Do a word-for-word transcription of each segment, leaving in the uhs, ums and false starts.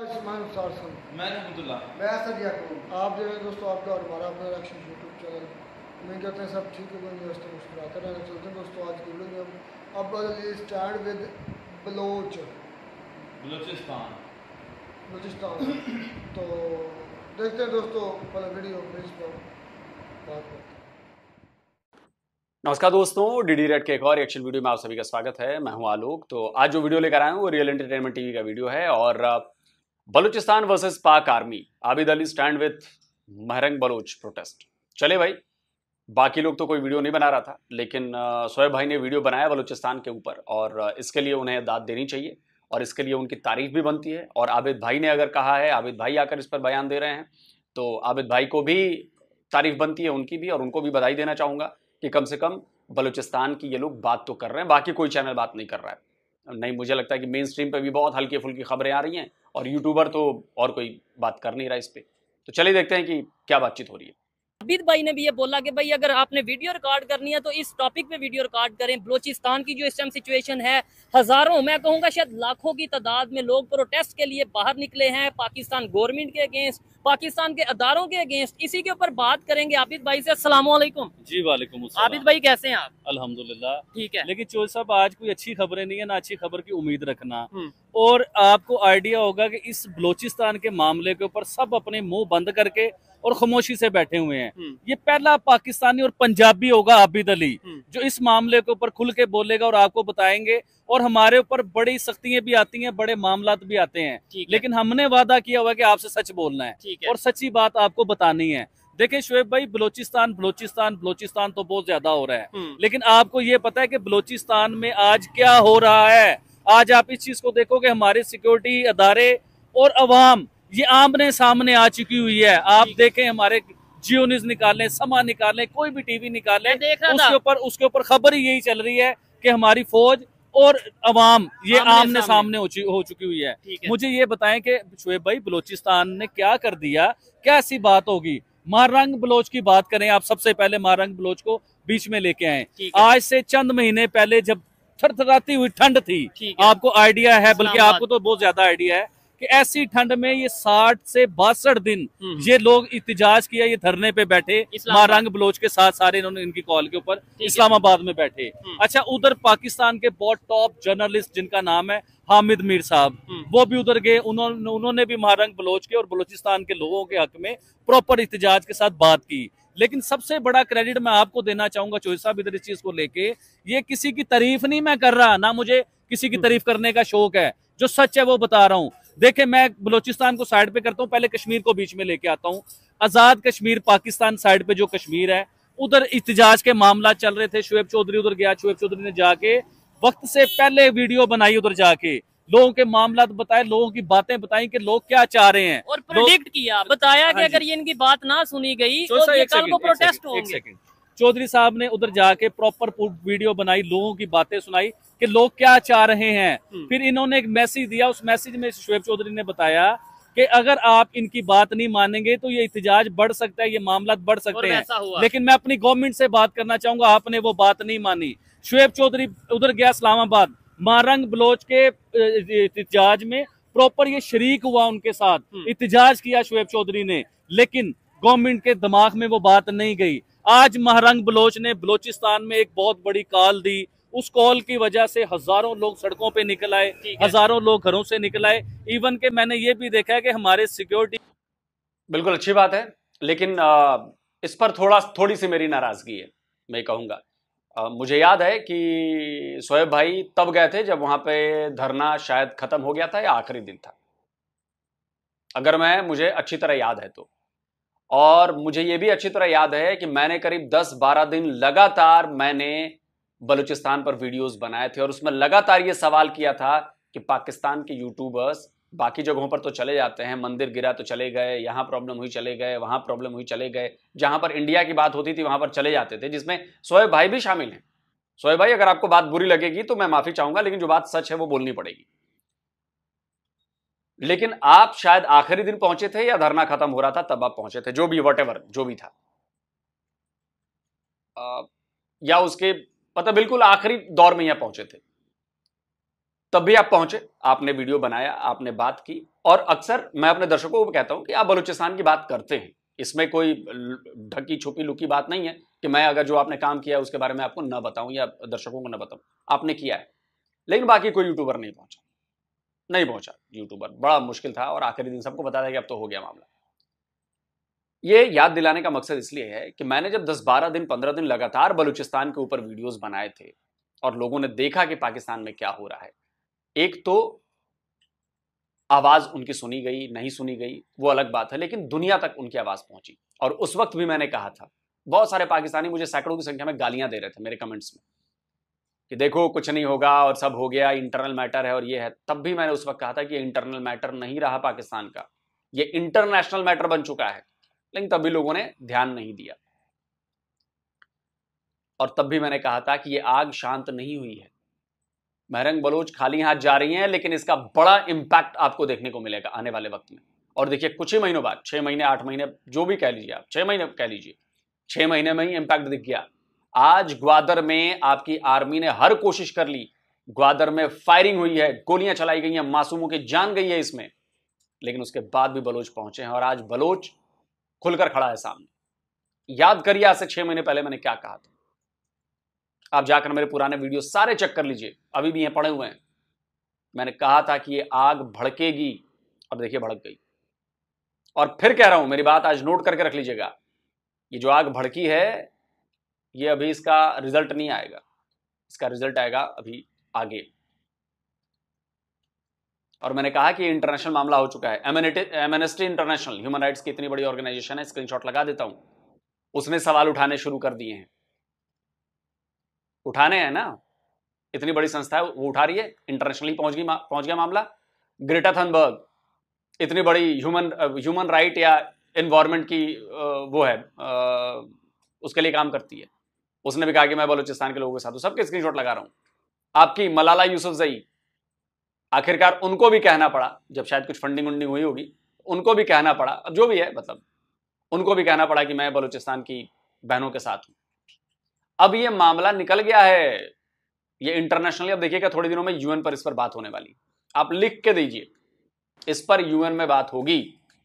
उस्मान सारसन। मैं रहमतुल्ला। मैं असद याकूब। आप जो है दोस्तों आपका और हमारा अपना रिएक्शन यूट्यूब चैनल उम्मीद करते हैं सब ठीक है, कोई दोस्तों मुस्कुराते रहना चलते हैं। दोस्तों आज की वीडियो में हम अब स्टैंड विद बलोच बलूचिस्तान बलूचिस्तान तो देखते हैं दोस्तों पहले वीडियो प्लीज पर बात करते हैं। नमस्कार दोस्तों, डीडी रेड के एक और रिएक्शन वीडियो में आप सभी का स्वागत है। मैं हूं आलोक। तो आज जो वीडियो लेकर आया हूं वो रियल एंटरटेनमेंट टीवी का वीडियो है और Balochistan versus Pak army, Abid Ali stand with Mahrang Baloch protest. चले भाई, बाकी लोग तो कोई वीडियो नहीं बना रहा था, लेकिन शोएब भाई ने वीडियो बनाया बलूचिस्तान के ऊपर और इसके लिए उन्हें दाद देनी चाहिए और इसके लिए उनकी तारीफ भी बनती है। और आबिद भाई ने अगर कहा है, आबिद भाई आकर इस पर बयान दे रहे हैं, तो आबिद भाई को भी तारीफ बनती है, उनकी भी, और उनको भी बधाई देना चाहूँगा कि कम से कम बलूचिस्तान की ये लोग बात तो कर रहे हैं। बाकी कोई चैनल बात नहीं कर रहा है। नहीं, मुझे लगता है कि मेन स्ट्रीम पे भी बहुत हल्की फुल्की खबरें आ रही हैं और यूट्यूबर तो और कोई बात कर नहीं रहा इस पे। तो चलिए देखते हैं कि क्या बातचीत हो रही है। आबिद भाई ने भी ये बोला कि भाई अगर आपने वीडियो रिकॉर्ड करनी है तो इस टॉपिक पे वीडियो रिकॉर्ड करें। बलूचिस्तान की जो इस टाइम सिचुएशन है, हजारों, मैं कहूंगा शायद लाखों की तादाद में लोग प्रोटेस्ट के लिए बाहर निकले हैं पाकिस्तान गवर्नमेंट के अगेंस्ट, पाकिस्तान के अदारों के अगेंस्ट। इसी के ऊपर बात करेंगे आबिद भाई से। अस्सलाम वालेकुम। जी वालेकुम अस्सलाम। आबिद भाई कैसे हैं आप? अल्हम्दुलिल्लाह ठीक है। लेकिन चोर साहब, आज कोई अच्छी खबरें नहीं है, ना अच्छी खबर की उम्मीद रखना। और आपको आइडिया होगा कि इस बलूचिस्तान के मामले के ऊपर सब अपने मुंह बंद करके और खामोशी से बैठे हुए हैं। ये पहला पाकिस्तानी और पंजाबी होगा आबिद अली जो इस मामले के ऊपर खुल के बोलेगा और आपको बताएंगे। और हमारे ऊपर बड़ी सख्तियां भी आती हैं, बड़े मामलात भी आते हैं, लेकिन हमने वादा किया हुआ कि आपसे सच बोलना है और सच्ची बात आपको बतानी है। देखिए शोएब भाई, बलूचिस्तान बलूचिस्तान बलूचिस्तान तो बहुत ज्यादा हो रहा है, लेकिन आपको ये पता है कि बलूचिस्तान में आज क्या हो रहा है? आज आप इस चीज को देखो कि हमारे सिक्योरिटी अदारे और अवाम ये आमने सामने आ चुकी हुई है। आप देखें, हमारे जियो न्यूज निकालें, समा निकालें, कोई भी टीवी निकालें, उसके ऊपर उसके ऊपर खबर ही यही चल रही है कि हमारी फौज और अवाम ये आमने, आमने सामने हो, हो चुकी हुई है, है। मुझे ये बताएं कि शोएब भाई, बलूचिस्तान ने क्या कर दिया? क्या ऐसी बात होगी? महरंग बलोच की बात करें आप, सबसे पहले महरंग बलोच को बीच में लेके आए। आज से चंद महीने पहले जब थरथराती हुई ठंड थी, आपको आइडिया है, बल्कि आपको तो बहुत ज्यादा आइडिया है कि ऐसी ठंड में ये साठ से बासठ दिन ये लोग इत्तिजाज किया, ये धरने पे बैठे महरंग बलोच के साथ, सारे इन्होंने इनकी कॉल के ऊपर इस्लामाबाद में बैठे। अच्छा, उधर पाकिस्तान के बहुत टॉप जर्नलिस्ट जिनका नाम है हामिद मीर साहब, वो भी उधर गए। उन्होंने उन्होंने भी महरंग बलोच के और बलूचिस्तान के लोगों के हक में प्रॉपर इत्तिजाज के साथ बात की। लेकिन सबसे बड़ा क्रेडिट मैं आपको देना चाहूंगा चौधरी साहब इधर इस चीज को लेके, ये किसी की तारीफ नहीं मैं कर रहा, ना मुझे किसी की तारीफ करने का शौक है, जो सच है वो बता रहा हूँ। देखे, मैं बलूचिस्तान को साइड पे करता हूँ, पहले कश्मीर को बीच में लेके आता हूँ। आजाद कश्मीर, पाकिस्तान साइड पे जो कश्मीर है, उधर इत्तिजाज के मामला चल रहे थे। शोएब चौधरी उधर गया, शोएब चौधरी ने जाके वक्त से पहले वीडियो बनाई, उधर जाके लोगों के मामला बताए, लोगों की बातें बताई कि लोग क्या चाह रहे हैं, और प्रेडिक्ट किया, बताया कि अगर ये इनकी बात ना सुनी गई तो ये कल को प्रोटेस्ट होंगे। चौधरी साहब ने उधर जाके प्रॉपर वीडियो बनाई, लोगों की बातें सुनाई कि लोग क्या चाह रहे हैं। फिर इन्होंने एक मैसेज दिया, उस मैसेज में शोएब चौधरी ने बताया कि अगर आप इनकी बात नहीं मानेंगे तो ये इत्तिजाज बढ़ सकता है, ये मामला बढ़ सकते हैं। लेकिन मैं अपनी गवर्नमेंट से बात करना चाहूंगा, आपने वो बात नहीं मानी। शोएब चौधरी उधर गया इस्लामाबाद, महरंग बलोच के इत्तिजाज में प्रॉपर ये शरीक हुआ, उनके साथ इत्तिजाज किया शोएब चौधरी ने, लेकिन गवर्नमेंट के दिमाग में वो बात नहीं गई। आज महरंग बलोच ने बलूचिस्तान में एक बहुत बड़ी कॉल दी, उस कॉल की वजह से हजारों लोग सड़कों पे निकल आए, हजारों लोग घरों से निकल आए। इवन के मैंने ये भी देखा है कि हमारे सिक्योरिटी, बिल्कुल अच्छी बात है, लेकिन आ, इस पर थोड़ा थोड़ी सी मेरी नाराजगी है, मैं कहूँगा। मुझे याद है कि शोएब भाई तब गए थे जब वहां पे धरना शायद खत्म हो गया था या आखिरी दिन था, अगर मैं मुझे अच्छी तरह याद है तो। और मुझे ये भी अच्छी तरह याद है कि मैंने करीब दस बारह दिन लगातार मैंने बलूचिस्तान पर वीडियोस बनाए थे और उसमें लगातार ये सवाल किया था कि पाकिस्तान के यूट्यूबर्स बाकी जगहों पर तो चले जाते हैं, मंदिर गिरा तो चले गए, यहां प्रॉब्लम हुई चले गए, वहां प्रॉब्लम हुई चले गए, जहां पर इंडिया की बात होती थी वहां पर चले जाते थे, जिसमें शोएब भाई भी शामिल हैं। शोएब भाई, अगर आपको बात बुरी लगेगी तो मैं माफी चाहूंगा, लेकिन जो बात सच है वो बोलनी पड़ेगी। लेकिन आप शायद आखिरी दिन पहुंचे थे या धरना खत्म हो रहा था तब आप पहुंचे थे, जो भी वटेवर जो भी था, आ, या उसके पता बिल्कुल आखिरी दौर में यहां पहुंचे थे, तब भी आप पहुंचे, आपने वीडियो बनाया, आपने बात की और अक्सर मैं अपने दर्शकों को कहता हूं कि आप बलूचिस्तान की बात करते हैं, इसमें कोई ढकी छुपी लुकी बात नहीं है कि मैं अगर जो आपने काम किया है उसके बारे में आपको न बताऊं या दर्शकों को न बताऊं, आपने किया है। लेकिन बाकी कोई यूट्यूबर नहीं पहुंचा, नहीं पहुंचा यूट्यूबर, बड़ा मुश्किल था और आखिरी दिन सबको बता दें कि अब तो हो गया मामला। ये याद दिलाने का मकसद इसलिए है कि मैंने जब दस बारह दिन पंद्रह दिन लगातार बलूचिस्तान के ऊपर वीडियोस बनाए थे और लोगों ने देखा कि पाकिस्तान में क्या हो रहा है, एक तो आवाज उनकी सुनी गई नहीं सुनी गई वो अलग बात है, लेकिन दुनिया तक उनकी आवाज पहुंची। और उस वक्त भी मैंने कहा था, बहुत सारे पाकिस्तानी मुझे सैकड़ों की संख्या में गालियां दे रहे थे मेरे कमेंट्स में कि देखो कुछ नहीं होगा और सब हो गया, इंटरनल मैटर है और ये है। तब भी मैंने उस वक्त कहा था कि इंटरनल मैटर नहीं रहा पाकिस्तान का, ये इंटरनेशनल मैटर बन चुका है। लेकिन तब भी लोगों ने ध्यान नहीं दिया और तब भी मैंने कहा था कि ये आग शांत नहीं हुई है। महरंग बलोच खाली हाथ जा रही हैं, लेकिन इसका बड़ा इंपैक्ट आपको देखने को मिलेगा आने वाले वक्त में। और देखिए कुछ ही महीनों बाद, छह महीने आठ महीने जो भी कह लीजिए आप, छह महीने कह लीजिए, छह महीने में ही इंपैक्ट दिख गया। आज ग्वादर में आपकी आर्मी ने हर कोशिश कर ली, ग्वादर में फायरिंग हुई है, गोलियां चलाई गई हैं, मासूमों की जान गई है इसमें, लेकिन उसके बाद भी बलोच पहुंचे हैं और आज बलोच खुलकर खड़ा है सामने। याद करिए आज से छह महीने पहले मैंने क्या कहा था। आप जाकर मेरे पुराने वीडियो सारे चेक कर लीजिए, अभी भी हैं, पड़े हुए हैं। मैंने कहा था कि ये आग भड़केगी और देखिए भड़क गई। और फिर कह रहा हूं, मेरी बात आज नोट करके रख लीजिएगा, ये जो आग भड़की है ये अभी इसका रिजल्ट नहीं आएगा, इसका रिजल्ट आएगा अभी आगे। और मैंने कहा कि इंटरनेशनल मामला हो चुका है। एमनेस्टी इंटरनेशनल, ह्यूमन राइट्स की इतनी बड़ी ऑर्गेनाइजेशन है, स्क्रीनशॉट लगा देता हूं, उसने सवाल उठाने शुरू कर दिए हैं। उठाने हैं ना, इतनी बड़ी संस्था है वो उठा रही है, इंटरनेशनली पहुंच गई पहुंच गया मामला। ग्रेटा थनबर्ग इतनी बड़ी ह्यूमन ह्यूमन राइट या एनवायरमेंट की वो है, उसके लिए काम करती है, उसने भी कहा कि मैं बलूचिस्तान के लोगों के साथ हूं। सबके स्क्रीनशॉट लगा रहा हूं। आपकी मलाला यूसुफजई, आखिरकार उनको भी कहना पड़ा, जब शायद कुछ फंडिंग वंडिंग हुई होगी, उनको भी कहना पड़ा, अब जो भी है मतलब उनको भी कहना पड़ा कि मैं बलूचिस्तान की बहनों के साथ हूं। अब ये मामला निकल गया है, ये इंटरनेशनली। अब देखिएगा थोड़े दिनों में यूएन पर इस पर बात होने वाली, आप लिख के दीजिए, इस पर यूएन में बात होगी।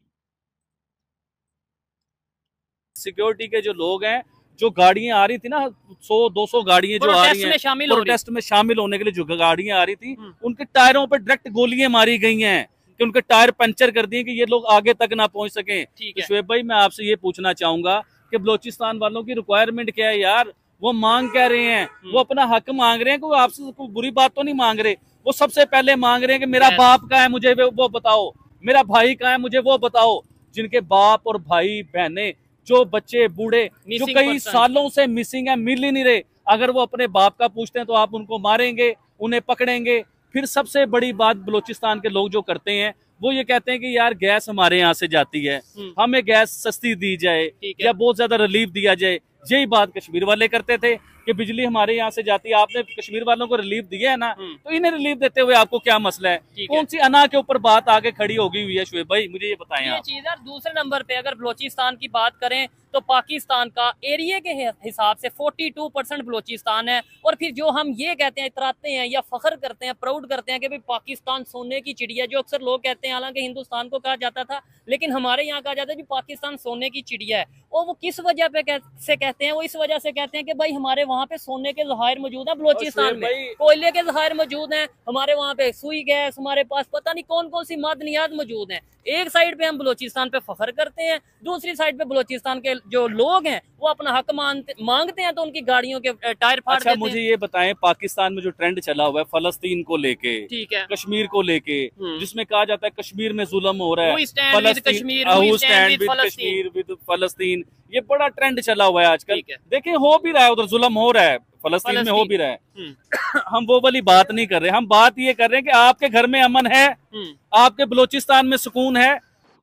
सिक्योरिटी के जो लोग हैं, जो गाड़ियां आ रही थी ना, सौ दो सौ गाड़ियां जो आ रही हैं शामिल प्रोटेस्ट में शामिल होने के लिए, जो गाड़ियां आ रही थी, उनके टायरों पर डायरेक्ट गोलियां मारी गई हैं कि उनके टायर पंचर कर दिए कि ये लोग आगे तक ना पहुंच सके। तो शुएब भाई, मैं आपसे ये पूछना चाहूंगा कि बलोचिस्तान वालों की रिक्वायरमेंट क्या है यार? वो मांग क्या रहे हैं? वो अपना हक मांग रहे हैं, कोई आपसे कोई बुरी बात तो नहीं मांग रहे। वो सबसे पहले मांग रहे हैं कि मेरा बाप कहाँ है, मुझे वो बताओ, मेरा भाई कहाँ है, मुझे वो बताओ। जिनके बाप और भाई बहने, जो बच्चे बूढ़े जो कई सालों से मिसिंग है, मिल ही नहीं रहे, अगर वो अपने बाप का पूछते हैं तो आप उनको मारेंगे, उन्हें पकड़ेंगे। फिर सबसे बड़ी बात बलोचिस्तान के लोग जो करते हैं, वो ये कहते हैं कि यार गैस हमारे यहाँ से जाती है, हमें गैस सस्ती दी जाए या बहुत ज्यादा रिलीफ दिया जाए। यही बात कश्मीर वाले करते थे कि बिजली हमारे यहाँ से जाती है, आपने कश्मीर वालों को रिलीफ दिया है ना, तो इन्हें रिलीफ देते हुए आपको क्या मसला है? कौन सी अना के ऊपर बात आगे खड़ी होगी हुई है? शुएब भाई मुझे ये बताएं। ये चीज यार, दूसरे नंबर पे अगर बलोचिस्तान की बात करें तो पाकिस्तान का एरिया के हिसाब से बयालीस परसेंट बलोचिस्तान है। और फिर जो हम ये कहते हैं, इतराते हैं या फख्र करते हैं, प्राउड करते हैं कि भाई पाकिस्तान सोने की चिड़िया, जो अक्सर लोग कहते हैं, हालांकि हिंदुस्तान को कहा जाता था, लेकिन हमारे यहाँ कहा जाता है कि पाकिस्तान सोने की चिड़िया है। और वो किस वजह पे कह, से कहते हैं? वो इस वजह से कहते हैं कि भाई हमारे वहाँ पे सोने के जहायर मौजूद है, बलोचिस्तान में कोयले के जहायर मौजूद हैं, हमारे वहाँ पे सुई गैस, हमारे पास पता नहीं कौन कौन सी मादनियात मौजूद हैं। एक साइड पे हम बलोचिस्तान पे फख्र करते हैं, दूसरी साइड पे बलोचिस्तान के जो लोग हैं वो अपना हक मांगते मांगते हैं तो उनकी गाड़ियों के टायर फाड़ अच्छा, देते मुझे हैं। ये बताएं, पाकिस्तान में जो ट्रेंड चला हुआ है फलस्तीन को लेके, ठीक है, कश्मीर को लेके, जिसमें कहा जाता है कश्मीर में जुल्म हो रहा है, We stand with Kashmir, we stand with Kashmir with फलस्तीन, ये बड़ा ट्रेंड चला हुआ है आजकल। ठीक है। देखिए हो भी रहा है, उधर जुल्म हो रहा है, फलस्तीन में हो भी रहा है। हम वो वाली बात नहीं कर रहे, हम बात ये कर रहे हैं कि आपके घर में अमन है, आपके बलोचिस्तान में सुकून है।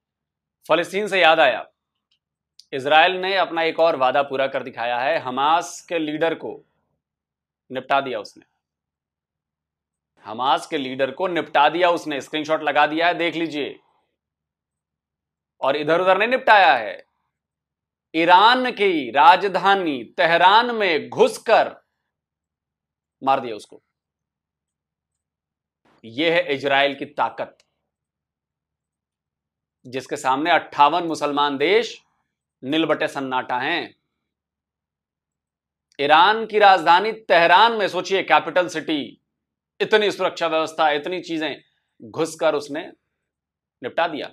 फलस्तीन से याद आया, इजराइल ने अपना एक और वादा पूरा कर दिखाया है। हमास के लीडर को निपटा दिया उसने, हमास के लीडर को निपटा दिया उसने, स्क्रीनशॉट लगा दिया है, देख लीजिए। और इधर उधर नहीं निपटाया है, ईरान की राजधानी तेहरान में घुसकर मार दिया उसको। यह है इजराइल की ताकत। जिसके सामने अट्ठावन मुसलमान देश नीलबटे सन्नाटा हैं। ईरान की राजधानी तेहरान में सोचिए, कैपिटल सिटी, इतनी सुरक्षा व्यवस्था, इतनी चीजें, घुसकर उसने निपटा दिया।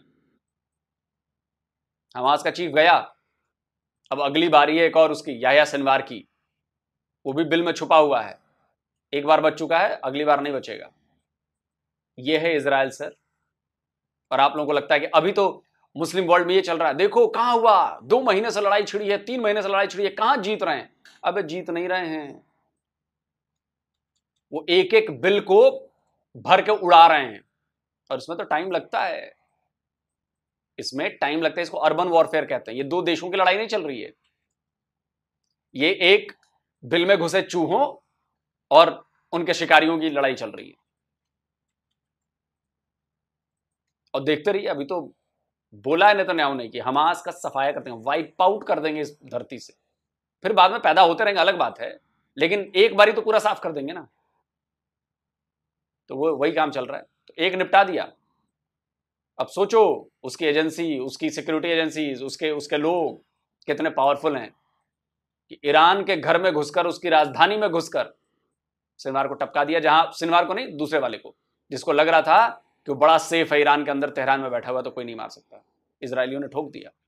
हमास का चीफ गया, अब अगली बारी है एक और उसकी, याह्या सिनवार की, वो भी बिल में छुपा हुआ है। एक बार बच चुका है, अगली बार नहीं बचेगा। यह है इजराइल सर। और आप लोगों को लगता है कि अभी तो मुस्लिम वर्ल्ड में ये चल रहा है, देखो कहां हुआ, दो महीने से लड़ाई छिड़ी है, तीन महीने से लड़ाई छिड़ी है, कहां जीत रहे हैं। अबे जीत नहीं रहे हैं, वो एक एक बिल को भर के उड़ा रहे हैं। और इसमें तो टाइम लगता है, इसमें टाइम लगता है। इसको अर्बन वॉरफेयर कहते हैं। ये दो देशों की लड़ाई नहीं चल रही है, ये एक बिल में घुसे चूहों और उनके शिकारियों की लड़ाई चल रही है। और देखते रहिए, अभी तो बोला है नेतन्याहू ने कि हमास का सफाया करते हैं, वाइप आउट कर देंगे इस धरती से। फिर बाद में पैदा होते रहेंगे, अलग बात है, लेकिन एक बारी तो पूरा साफ कर देंगे ना। तो वो वही काम चल रहा है। तो एक निपटा दिया, अब सोचो उसकी एजेंसी, उसकी सिक्योरिटी एजेंसीज, उसके उसके लोग कितने पावरफुल हैं कि ईरान के घर में घुसकर, उसकी राजधानी में घुसकर सिनवार को टपका दिया। जहां सिनवार को नहीं, दूसरे वाले को, जिसको लग रहा था कि वो बड़ा सेफ है ईरान के अंदर, तेहरान में बैठा हुआ तो कोई नहीं मार सकता। इजरायलियों ने ठोक दिया।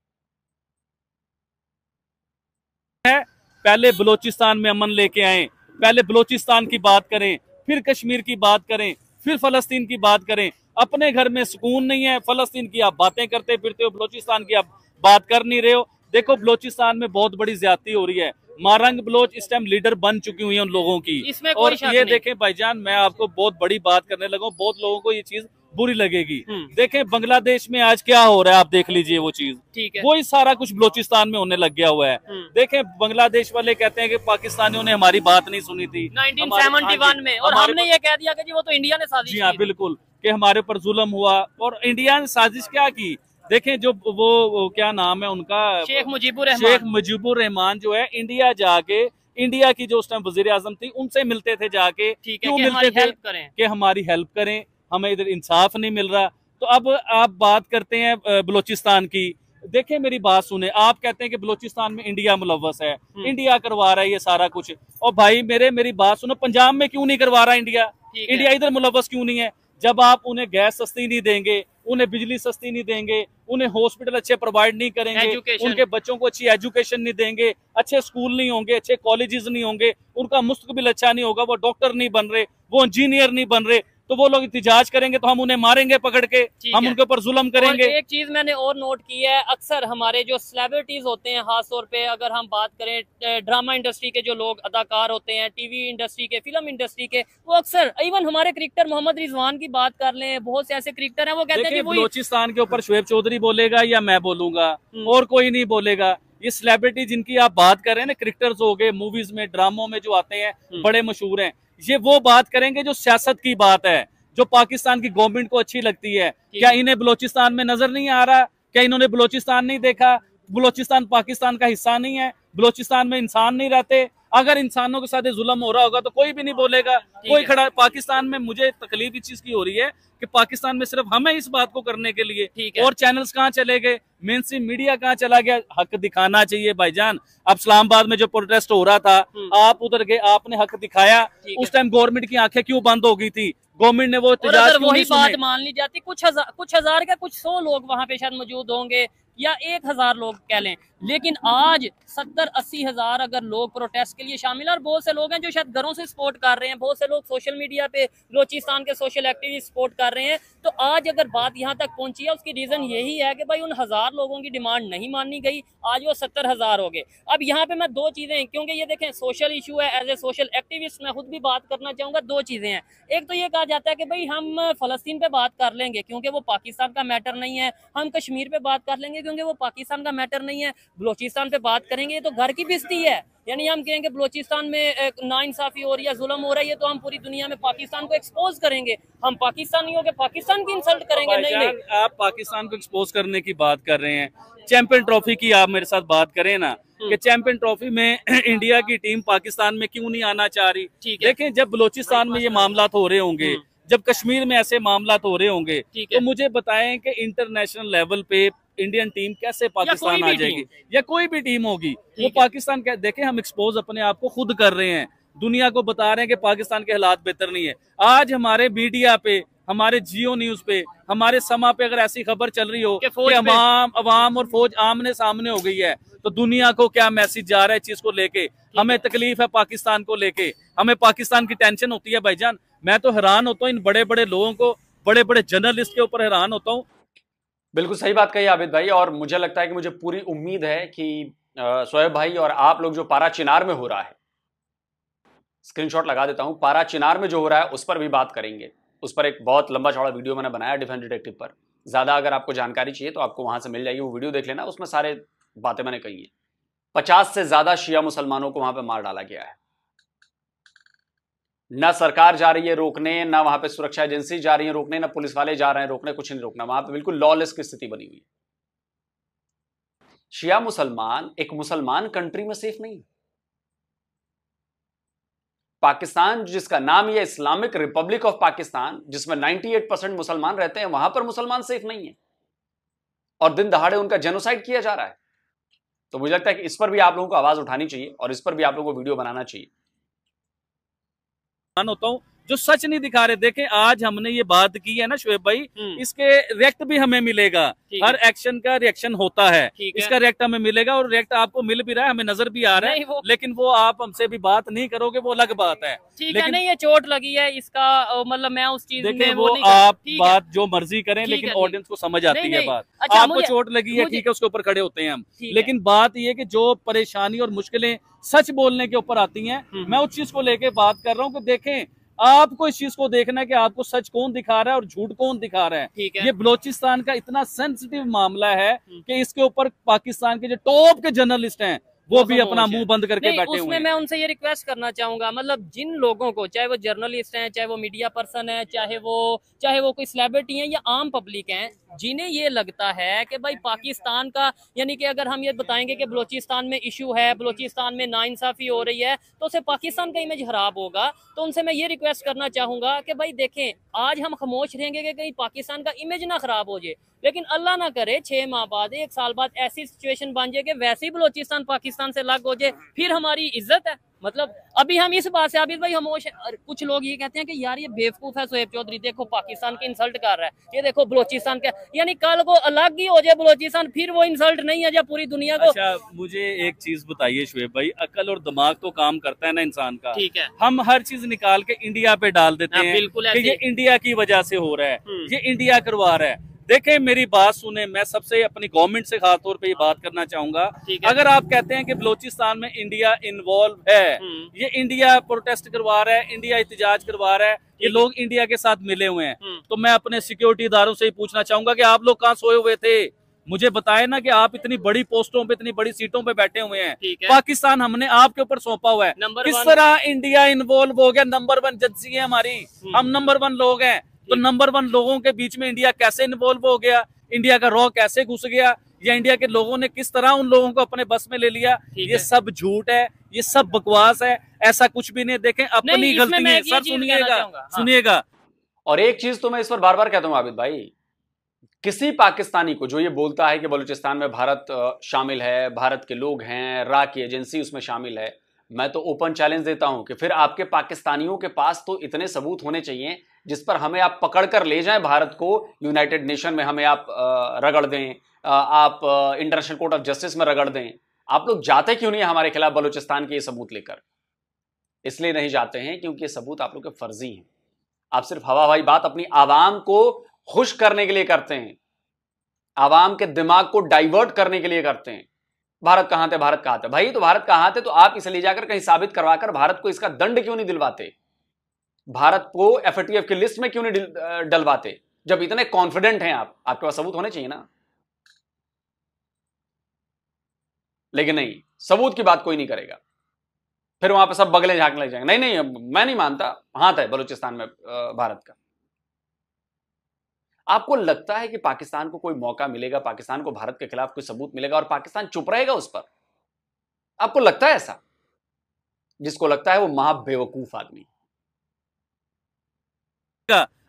पहले बलोचिस्तान में अमन लेके आए, पहले बलोचिस्तान की बात करें, फिर कश्मीर की बात करें, फिर फलस्तीन की बात करें। अपने घर में सुकून नहीं है, फलस्तीन की आप बातें करते फिरते हो, बलोचिस्तान की आप बात कर नहीं रहे हो। देखो बलोचिस्तान में बहुत बड़ी ज्यादती हो रही है। मारंग बलोच इस टाइम लीडर बन चुकी हुई है उन लोगों की। इसमें और कोई ये देखें भाईजान, मैं आपको बहुत बड़ी बात करने लगा हूं, बहुत लोगों को ये चीज बुरी लगेगी। देखें बांग्लादेश में आज क्या हो रहा है, आप देख लीजिए वो चीज, ठीक है, वही सारा कुछ बलोचिस्तान में होने लग गया हुआ है। देखें बांग्लादेश वाले कहते हैं कि पाकिस्तानियों ने हमारी बात नहीं सुनी थी नाइनटीन सेवेंटी वन में, और हमने ये कह दिया कि जी वो तो इंडिया ने साजिश जी हाँ की। बिल्कुल, कि हमारे ऊपर जुल्म हुआ। और इंडिया ने साजिश क्या की? देखें जो वो, वो क्या नाम है उनका, शेख मुजीबुर रहमान, शेख मुजीबुर रहमान जो है, इंडिया जाके, इंडिया की जो उस टाइम वजीर आजम थी, उनसे मिलते थे जाके, क्यों मिलते थे? हेल्प करें, कि हमारी हेल्प करें, हमें इधर इंसाफ नहीं मिल रहा। तो अब आप बात करते हैं बलोचिस्तान की। देखें मेरी बात सुने, आप कहते हैं कि बलोचिस्तान में इंडिया मुलव्वस है, इंडिया करवा रहा है ये सारा कुछ। और भाई मेरे मेरी बात सुनो, पंजाब में क्यों नहीं करवा रहा इंडिया? इंडिया इधर मुलव्वस क्यों नहीं है? जब आप उन्हें गैस सस्ती नहीं देंगे, उन्हें बिजली सस्ती नहीं देंगे, उन्हें हॉस्पिटल अच्छे प्रोवाइड नहीं करेंगे, उनके बच्चों को अच्छी एजुकेशन नहीं देंगे, अच्छे स्कूल नहीं होंगे, अच्छे कॉलेजेस नहीं होंगे, उनका मुस्तकबिल अच्छा नहीं होगा, वो डॉक्टर नहीं बन रहे, वो इंजीनियर नहीं बन रहे, तो वो लोग इतिजाज करेंगे तो हम उन्हें मारेंगे पकड़ के, हम उनके ऊपर जुल्म करेंगे। और एक चीज मैंने और नोट की है, अक्सर हमारे जो सेलिब्रिटीज होते हैं, खास तौर पे अगर हम बात करें ड्रामा इंडस्ट्री के जो लोग अदाकार होते हैं, टीवी इंडस्ट्री के, फिल्म इंडस्ट्री के, वो अक्सर, इवन हमारे क्रिकेटर मोहम्मद रिजवान की बात कर लें, बहुत से ऐसे क्रिकेटर हैं, वो कहते हैं कि बलोचिस्तान के ऊपर शुएब चौधरी बोलेगा या मैं बोलूंगा, और कोई नहीं बोलेगा। ये सेलिब्रिटी जिनकी आप बात कर रहे हैं ना, क्रिकेटर्स हो गए, मूवीज में, ड्रामों में जो आते हैं, बड़े मशहूर हैं, ये वो बात करेंगे जो सियासत की बात है, जो पाकिस्तान की गवर्नमेंट को अच्छी लगती है। क्या इन्हें बलोचिस्तान में नजर नहीं आ रहा? क्या इन्होंने बलोचिस्तान नहीं देखा? बलोचिस्तान पाकिस्तान का हिस्सा नहीं है? बलोचिस्तान में इंसान नहीं रहते? अगर इंसानों के साथ जुल्म हो रहा होगा तो कोई भी नहीं बोलेगा, कोई खड़ा। पाकिस्तान में मुझे तकलीफ इस चीज की हो रही है कि पाकिस्तान में सिर्फ हमें इस बात को करने के लिए, और चैनल्स कहाँ चले गए, मेन स्ट्रीम मीडिया कहाँ चला गया? हक दिखाना चाहिए भाईजान। अब इस्लामाबाद में जो प्रोटेस्ट हो रहा था, आप उधर गए, आपने हक दिखाया, उस टाइम गवर्नमेंट की आंखें क्यों बंद हो गई थी? गवर्नमेंट ने वो अगर वही बात मान ली जाती, कुछ हजार कुछ हजार का कुछ सौ लोग वहां पे शायद मौजूद होंगे, या एक हजार लोग कह लें, लेकिन आज सत्तर अस्सी हजार अगर लोग प्रोटेस्ट के लिए शामिल हैं, और बहुत से लोग हैं जो शायद घरों से सपोर्ट कर रहे हैं, बहुत से लोग सोशल मीडिया पे बलोचिस्तान के सोशल एक्टिविस्ट सपोर्ट कर रहे हैं। तो आज अगर बात यहाँ तक पहुंची है, उसकी रीजन यही है कि भाई उन हजार लोगों की डिमांड नहीं मानी गई, आज वो सत्तर हजार हो गए। अब यहाँ पे मैं दो चीजें, क्योंकि ये देखें सोशल इशू है, एज ए सोशल एक्टिविस्ट मैं खुद भी बात करना चाहूंगा। दो चीजें हैं, एक तो ये कहा जाता है कि भाई हम फलस्तीन पे बात कर लेंगे क्योंकि वो पाकिस्तान का मैटर नहीं है, हम कश्मीर पे बात कर लेंगे क्योंकि वो पाकिस्तान का मैटर नहीं है, बलोचिस्तान पे बात करेंगे ये तो घर की बेइज्जती है। यानी हम कहेंगे बलोचिस्तान में नाइंसाफी हो रही है, जुल्म हो रहा है, ये तो हम पूरी दुनिया में पाकिस्तान को एक्सपोज करेंगे, हम पाकिस्तानियों के पाकिस्तान की इंसल्ट करेंगे। नहीं नहीं, आप पाकिस्तान को एक्सपोज करने की बात कर रहे हैं, चैंपियन ट्रॉफी की आप मेरे साथ बात करें ना, कि चैंपियन ट्रॉफी में इंडिया की टीम पाकिस्तान में क्यों नहीं आना चाह रही? देखें जब बलोचिस्तान में ये मामला हो रहे होंगे, जब कश्मीर में ऐसे मामला हो रहे होंगे ठीक है। तो मुझे बताएं कि इंटरनेशनल लेवल पे इंडियन टीम कैसे पाकिस्तान कोई आ भी जाएगी टीम। या कोई भी टीम होगी, वो ठीक है। पाकिस्तान क्या देखें, हम एक्सपोज अपने आप को खुद कर रहे हैं, दुनिया को बता रहे हैं कि पाकिस्तान के हालात बेहतर नहीं है। आज हमारे मीडिया पे, हमारे जियो न्यूज पे, हमारे समा पे अगर ऐसी खबर चल रही हो कि कि फौज पे- अवाम अवाम और फौज आमने सामने हो गई है, तो दुनिया को क्या मैसेज जा रहा है चीज को लेके। हमें तकलीफ है पाकिस्तान को लेके, हमें पाकिस्तान की टेंशन होती है भाईजान। मैं तो हैरान होता हूँ इन बड़े बड़े लोगों को, बड़े बड़े जर्नलिस्ट के ऊपर हैरान होता हूँ। बिल्कुल सही बात कही आबिद भाई, और मुझे लगता है कि मुझे पूरी उम्मीद है कि अ, शोएब भाई और आप लोग जो पारा चिनार में हो रहा है, स्क्रीनशॉट लगा देता हूं, पारा चिनार में जो हो रहा है उस पर भी बात करेंगे। उस पर एक बहुत लंबा चौड़ा वीडियो मैंने बनाया डिफेंस डिटेक्टिव पर। ज्यादा अगर आपको जानकारी चाहिए तो आपको वहां से मिल जाएगी, वो वीडियो देख लेना, उसमें सारे बातें मैंने कही है। पचास से ज्यादा शिया मुसलमानों को वहां पे मार डाला गया है। न सरकार जा रही है रोकने, ना वहां पे सुरक्षा एजेंसी जा रही है रोकने, ना पुलिस वाले जा रहे हैं रोकने, कुछ नहीं रोकना। वहां पे बिल्कुल लॉलेस की स्थिति बनी हुई है। शिया मुसलमान एक मुसलमान कंट्री में सेफ नहीं। पाकिस्तान जिसका नाम है इस्लामिक रिपब्लिक ऑफ पाकिस्तान, जिसमें अट्ठानवे परसेंट मुसलमान रहते हैं, वहां पर मुसलमान सेफ नहीं है और दिन दहाड़े उनका जेनोसाइड किया जा रहा है। तो मुझे लगता है कि इस पर भी आप लोगों को आवाज उठानी चाहिए और इस पर भी आप लोगों को वीडियो बनाना चाहिए। होता हूँ जो सच नहीं दिखा रहे। देखें आज हमने ये बात की है ना शोएब भाई, इसके रिएक्ट भी हमें मिलेगा। हर एक्शन का रिएक्शन होता है, इसका रिएक्ट हमें मिलेगा और रिएक्ट आपको मिल भी रहा है, हमें नजर भी आ रहा है। वो, लेकिन वो आप हमसे भी बात नहीं करोगे, वो अलग बात है। ठीक है, नहीं ये चोट लगी है इसका, मतलब मैं उस चीज देखिए में वो, वो वो आप बात जो मर्जी करें, लेकिन है, ऑडियंस को समझ आती नहीं, है नहीं, बात। अच्छा, आपको मुझे, चोट लगी है, ठीक है, उसके ऊपर खड़े होते हैं हम। लेकिन है। बात ये कि जो परेशानी और मुश्किलें सच बोलने के ऊपर आती हैं, मैं उस चीज को लेके बात कर रहा हूँ कि देखें आपको इस चीज को देखना है कि आपको सच कौन दिखा रहा है और झूठ कौन दिखा रहा है। है। ये बलोचिस्तान का इतना सेंसिटिव मामला है कि इसके ऊपर पाकिस्तान के जो टॉप के जर्नलिस्ट हैं वो भी अपना मुंह बंद करके बैठे हुए हैं। मैं उनसे ये रिक्वेस्ट करना चाहूंगा, मतलब जिन लोगों को, चाहे वो जर्नलिस्ट हैं, चाहे वो मीडिया पर्सन है, चाहे वो चाहे वो कोई सेलिब्रिटी हैं या आम पब्लिक हैं, जिन्हें ये लगता है कि भाई पाकिस्तान का, यानी कि अगर हम ये बताएंगे कि बलोचिस्तान में इशू है, बलोचिस्तान में नाइंसाफी हो रही है, तो उससे पाकिस्तान का इमेज खराब होगा। तो उनसे मैं ये रिक्वेस्ट करना चाहूंगा कि भाई देखें, आज हम खामोश रहेंगे कि कहीं पाकिस्तान का इमेज ना खराब हो जाए, लेकिन अल्लाह ना करे छह माह बाद, एक साल बाद ऐसी सिचुएशन बन जाए कि वैसे ही बलोचिस्तान पाकिस्तान से अलग हो जाए, फिर हमारी इज्जत है। मतलब अभी हम इस बात से आबिद भाई खामोश, कुछ लोग ये कहते हैं कि यार ये बेवकूफ है शोएब चौधरी, देखो पाकिस्तान की इंसल्ट कर रहा है, ये देखो बलोचिस्तान का, यानी कल को अलग ही हो जाए बलोचिस्तान, फिर वो इंसल्ट नहीं है जब पूरी दुनिया को। अच्छा मुझे एक चीज बताइए शोएब भाई, अकल और दिमाग तो काम करता है ना इंसान का। ठीक है, हम हर चीज निकाल के इंडिया पे डाल देते हैं कि ये इंडिया की वजह से हो रहा है, ये इंडिया करवा रहा है। देखें मेरी बात सुने, मैं सबसे अपनी गवर्नमेंट से खास तौर पे ये बात करना चाहूंगा, अगर आप कहते हैं कि बलोचिस्तान में इंडिया इन्वॉल्व है, ये इंडिया प्रोटेस्ट करवा रहा है, इंडिया एहतजाज करवा रहा है, ये लोग इंडिया के साथ मिले हुए हैं, तो मैं अपने सिक्योरिटी इदारों से ही पूछना चाहूंगा कि आप लोग कहाँ सोए हुए थे? मुझे बताए ना कि आप इतनी बड़ी पोस्टों पे, इतनी बड़ी सीटों पे बैठे हुए हैं, पाकिस्तान हमने आपके ऊपर सौंपा हुआ है, किस तरह इंडिया इन्वॉल्व हो गया? नंबर वन एजेंसी है हमारी, हम नंबर वन लोग हैं, तो नंबर वन लोगों के बीच में इंडिया कैसे इन्वॉल्व हो गया? इंडिया का रॉ कैसे घुस गया? या इंडिया के लोगों ने किस तरह उन लोगों को अपने बस में ले लिया? ये सब झूठ है, ये सब बकवास है, ऐसा कुछ भी नहीं। देखें अपनी गलती है सर, सुनिएगा सुनिएगा और एक चीज तो मैं इस पर बार बार कहता हूं आबिद भाई, किसी पाकिस्तानी को जो ये बोलता है कि बलूचिस्तान में भारत शामिल है, भारत के लोग हैं, रा की एजेंसी उसमें शामिल है, मैं तो ओपन चैलेंज देता हूं कि फिर आपके पाकिस्तानियों के पास तो इतने सबूत होने चाहिए जिस पर हमें आप पकड़ कर ले जाएं भारत को, यूनाइटेड नेशन में हमें आप रगड़ दें, आप इंटरनेशनल कोर्ट ऑफ जस्टिस में रगड़ दें। आप लोग जाते क्यों नहीं हमारे खिलाफ बलूचिस्तान के ये सबूत लेकर? इसलिए नहीं जाते हैं क्योंकि ये सबूत आप लोग के फर्जी हैं। आप सिर्फ हवा हवाई बात अपनी आवाम को खुश करने के लिए करते हैं, आवाम के दिमाग को डाइवर्ट करने के लिए करते हैं। भारत कहां थे, भारत कहां थे? भाई तो भारत कहां थे तो आप इसे ले जाकर कहीं साबित करवाकर भारत को इसका दंड क्यों नहीं दिलवाते? भारत को एफएटीएफ की लिस्ट में क्यों नहीं डलवाते? जब इतने कॉन्फिडेंट हैं आप, आपके पास सबूत होने चाहिए ना। लेकिन नहीं, सबूत की बात कोई नहीं करेगा, फिर वहां पे सब बगले झांकने लग जाएंगे। नहीं नहीं मैं नहीं मानता, हाथ है बलूचिस्तान में भारत का। आपको लगता है कि पाकिस्तान को कोई मौका मिलेगा, पाकिस्तान को भारत के खिलाफ कोई सबूत मिलेगा और पाकिस्तान चुप रहेगा उस पर? आपको लगता है ऐसा? जिसको लगता है वो महा बेवकूफ आदमी।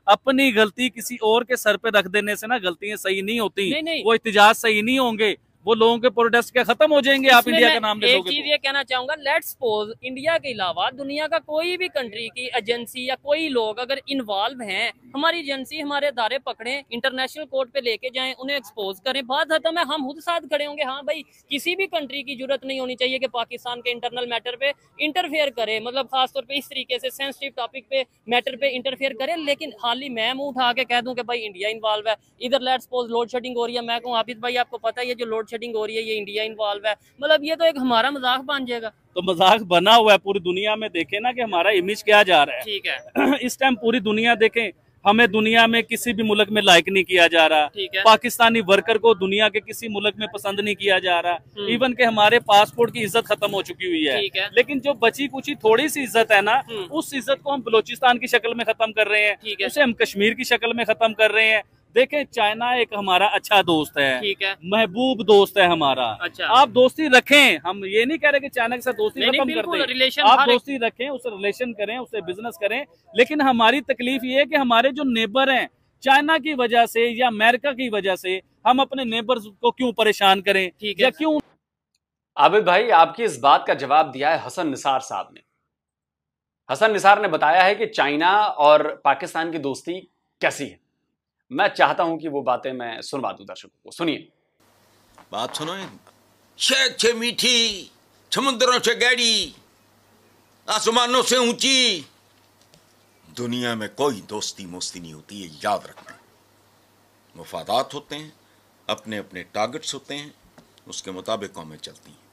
अपनी गलती किसी और के सर पे रख देने से ना गलतियां सही नहीं होती। नहीं, नहीं। वो एहतजाज सही नहीं होंगे, वो लोगों के प्रोटेस्ट क्या खत्म हो जाएंगे आप इसमें इंडिया मैं का नाम ले एक लोगे चीज तो। ये कहना चाहूंगा, लेट्स सपोज इंडिया के अलावा दुनिया का कोई भी कंट्री की एजेंसी या कोई लोग अगर इन्वॉल्व हैं, हमारी एजेंसी हमारे अदारे पकड़े, इंटरनेशनल कोर्ट पे लेके जाएं, उन्हें एक्सपोज करें, बात खत्म है, हम खुद साथ खड़े होंगे। हाँ भाई, किसी भी कंट्री की जरूरत नहीं होनी चाहिए कि पाकिस्तान के इंटरनल मैटर पे इंटरफेयर करे, मतलब खासतौर पे इस तरीके से सेंसिटिव टॉपिक पे मैटर पे इंटरफेयर करे। लेकिन हाल ही मैं मुंह उठा के कह दूं कि भाई इंडिया इन्वॉल्व है, इधर लेट्स सपोज लोड शेडिंग हो रही है, मैं कहूँ हाफिज भाई आपको पता है ये जो लोड शेडिंग हो रही है ये इंडिया इन्वॉल्व है, मतलब ये तो एक हमारा मजाक बन जाएगा। तो मजाक बना हुआ है पूरी दुनिया में, देखे ना कि हमारा इमेज क्या जा रहा है। ठीक है, इस टाइम पूरी दुनिया देखें, हमें दुनिया में किसी भी मुल्क में लाइक नहीं किया जा रहा। ठीक है। पाकिस्तानी वर्कर को दुनिया के किसी मुल्क में पसंद नहीं किया जा रहा। इवन के हमारे पासपोर्ट की इज्जत खत्म हो चुकी हुई है। ठीक है। लेकिन जो बची कुची थोड़ी सी इज्जत है ना, हम्म। उस इज्जत को हम बलोचिस्तान की शक्ल में खत्म कर रहे ठीक हैं, है। उसे हम कश्मीर की शक्ल में खत्म कर रहे हैं। देखें, चाइना एक हमारा अच्छा दोस्त है, ठीक है, महबूब दोस्त है हमारा। अच्छा। आप दोस्ती रखें, हम ये नहीं कह रहे कि चाइना के साथ दोस्ती नहीं, नहीं, खत्म कर बिल्कुल, दें। रिलेशन आप हर एक- दोस्ती रखें, उससे रिलेशन करें, उससे बिजनेस करें। लेकिन हमारी तकलीफ ये है कि हमारे जो नेबर हैं, चाइना की वजह से या अमेरिका की वजह से हम अपने नेबर्स को क्यों परेशान करें, ठीक है। या क्यों। आबिद भाई, आपकी इस बात का जवाब दिया है हसन निसार साहब ने। हसन निसार ने बताया है कि चाइना और पाकिस्तान की दोस्ती कैसी है। मैं चाहता हूं कि वो बातें मैं सुनवा दूं दर्शकों को। सुनिए। बात सुनो, शहद से मीठी, समुद्रों से गहरी, आसमानों से ऊंची, दुनिया में कोई दोस्ती मोस्ती नहीं होती, ये याद रखना। मुफादात होते हैं, अपने अपने टारगेट्स होते हैं, उसके मुताबिक कौमें चलती हैं।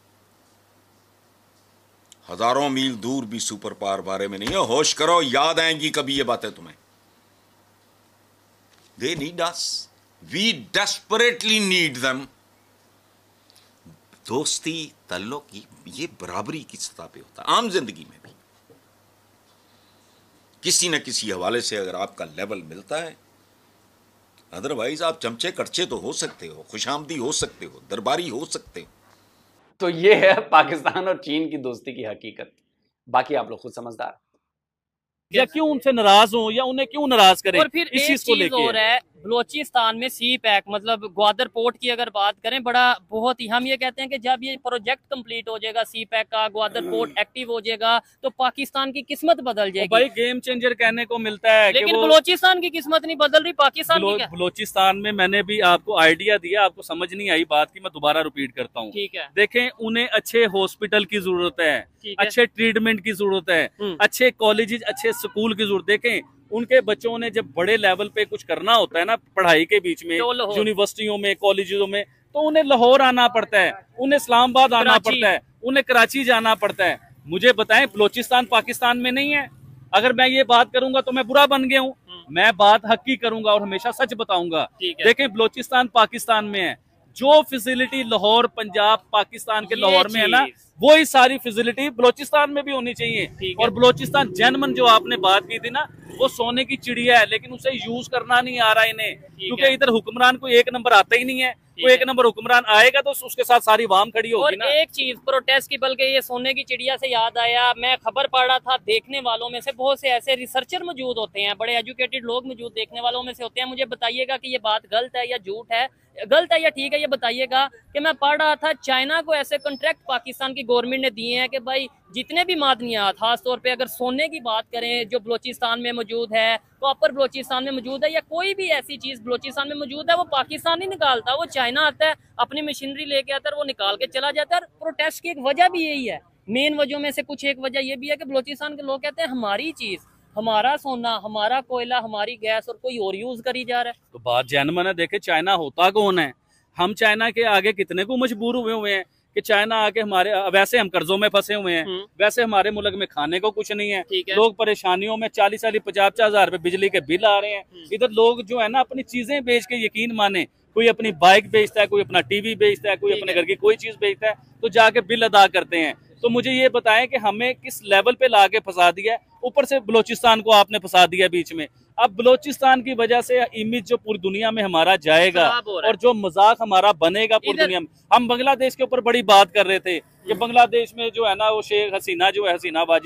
हजारों मील दूर भी सुपर पावर बारे में नहीं है, होश करो, याद आएंगी कभी ये बातें तुम्हें। They need us. We desperately need them. दोस्ती तल्लुक की ये बराबरी की सतह पे होता है, आम जिंदगी में भी किसी न किसी हवाले से अगर आपका लेवल मिलता है। अदरवाइज आप चमचे कड़चे तो हो सकते हो, खुशामदी हो सकते हो, दरबारी हो सकते हो। तो ये है पाकिस्तान और चीन की दोस्ती की हकीकत। बाकी आप लोग खुद समझदार। या क्यों उनसे नाराज हो, या उन्हें क्यों नाराज करें। और फिर इस एक चीज को चीज लेके और है, बलोचिस्तान में सी पैक मतलब ग्वादर पोर्ट की अगर बात करें, बड़ा बहुत ही हम ये कहते हैं कि जब ये प्रोजेक्ट कंप्लीट हो जाएगा, सी पैक का ग्वादर पोर्ट एक्टिव हो जाएगा, तो पाकिस्तान की किस्मत बदल जाएगी। भाई गेम चेंजर कहने को मिलता है, लेकिन कि वो बलोचिस्तान की किस्मत नहीं बदल रही, पाकिस्तान बलो, की क्या? बलोचिस्तान में मैंने भी आपको आइडिया दिया, आपको समझ नहीं आई बात की, मैं दोबारा रिपीट करता हूँ। ठीक है, देखें, उन्हें अच्छे हॉस्पिटल की जरूरत है, ठीक है। अच्छे ट्रीटमेंट की जरूरत है, हम्म। अच्छे कॉलेजेस, अच्छे स्कूल की जरूरत। देखें, उनके बच्चों ने जब बड़े लेवल पे कुछ करना होता है ना पढ़ाई के बीच में, तो लाहौर। यूनिवर्सिटियों में, कॉलेजों में, तो उन्हें लाहौर आना पड़ता है, उन्हें इस्लामाबाद आना कराची। पड़ता है, उन्हें कराची जाना पड़ता है। मुझे बताएं, बलोचिस्तान पाकिस्तान में नहीं है? अगर मैं ये बात करूंगा तो मैं बुरा बन गया हूँ? मैं बात हक की करूंगा और हमेशा सच बताऊंगा। ठीक है। देखें, बलोचिस्तान पाकिस्तान में है, जो फैसिलिटी लाहौर पंजाब पाकिस्तान के ये लाहौर में है ना, चीज। वही सारी फैसिलिटी बलोचिस्तान में भी होनी चाहिए। ठीक है। और बलोचिस्तान जेनमन जो आपने बात की थी ना, वो सोने की चिड़िया है, लेकिन उसे यूज करना नहीं आ रहा इन्हें, क्योंकि है। इधर हुक्मरान कोई एक नंबर आता ही नहीं है। कोई एक नंबर हुक्मरान आएगा तो उसके साथ सारी वाम खड़ी और होगी ना। एक चीज प्रोटेस्ट की, बल्कि ये सोने की चिड़िया से याद आया, मैं खबर पढ़ रहा था, देखने वालों में से बहुत से ऐसे रिसर्चर मौजूद होते हैं, बड़े एजुकेटेड लोग मौजूद देखने वालों में से होते हैं। मुझे बताइएगा कि ये बात गलत है या झूठ है, गलत है या ठीक है, ये बताइएगा। कि मैं पढ़ रहा था, चाइना को ऐसे कॉन्ट्रैक्ट पाकिस्तान की गवर्नमेंट ने दिए हैं कि भाई जितने भी मादनियात, खास तौर पे अगर सोने की बात करें जो बलोचिस्तान में मौजूद है, प्रॉपर बलोचिस्तान में मौजूद है, या कोई भी ऐसी चीज बलोचिस्तान में मौजूद है, वो पाकिस्तान नहीं निकालता, वो चाइना आता है, अपनी मशीनरी लेके आता है, वो निकाल के चला जाता है। और प्रोटेस्ट की एक वजह भी यही है, मेन वजह में से कुछ एक वजह ये भी है कि बलोचिस्तान के लोग कहते हैं हमारी चीज, हमारा सोना, हमारा कोयला, हमारी गैस और कोई और यूज करी जा रहा है। तो बात जेनमन है। देखे, चाइना होता कौन है? हम चाइना के आगे कितने को मजबूर हुए हुए हैं कि चाइना आके हमारे, वैसे हम कर्जों में फंसे हुए हैं, वैसे हमारे मुल्क में खाने को कुछ नहीं है, ठीक है। लोग परेशानियों में, चालीस चालीस पचास पचास हजार रुपए बिजली के बिल आ रहे हैं। इधर लोग जो है ना अपनी चीजें बेच के, यकीन माने, कोई अपनी बाइक बेचता है, कोई अपना टीवी बेचता है, कोई अपने घर की कोई चीज बेचता है, तो जाके बिल अदा करते हैं। तो मुझे ये बताएं कि हमें किस लेवल पे लाके फंसा दिया है। ऊपर से बलोचिस्तान को आपने फंसा दिया बीच में। अब बलोचिस्तान की वजह से इमेज जो पूरी दुनिया में हमारा जाएगा और जो मजाक हमारा बनेगा पूरी दुनिया में। हम बांग्लादेश के ऊपर बड़ी बात कर रहे थे कि बांग्लादेश में जो है ना वो शेख हसीना जो है, हसीना वाजिद,